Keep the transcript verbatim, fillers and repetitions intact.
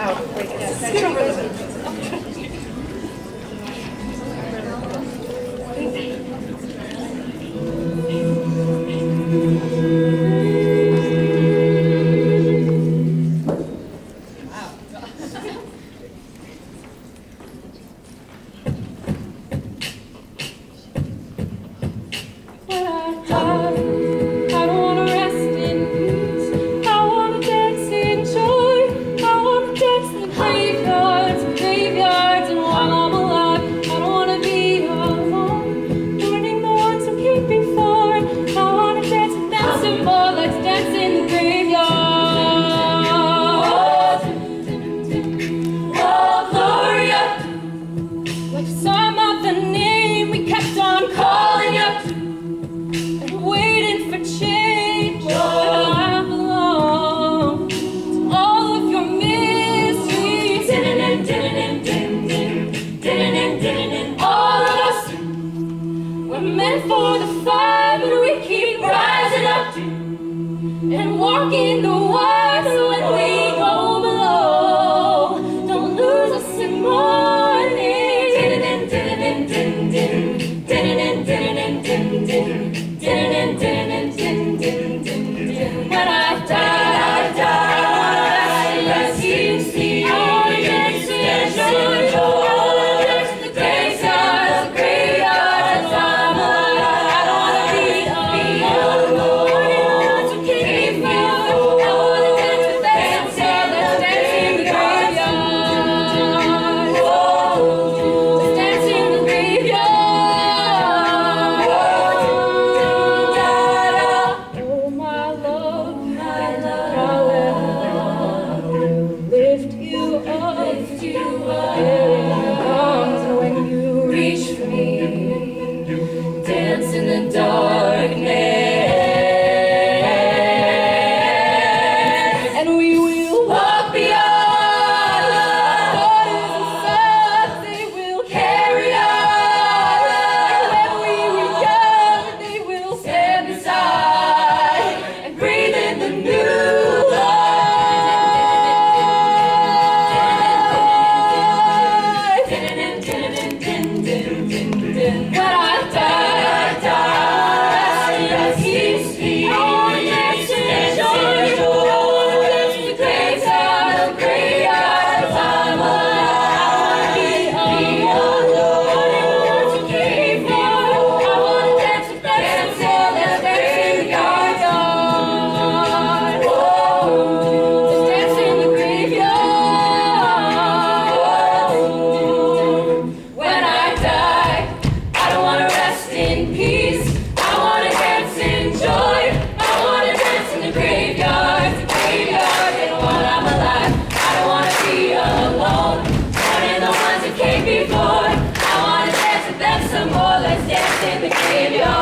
Oh, wait, yeah, scoot over a little bit. For the fight, but we keep rising up and walking the water when we go below. Don't lose us in morning. When I die, I die. Let you see all the Geneseo. Let's dance in the graveyard.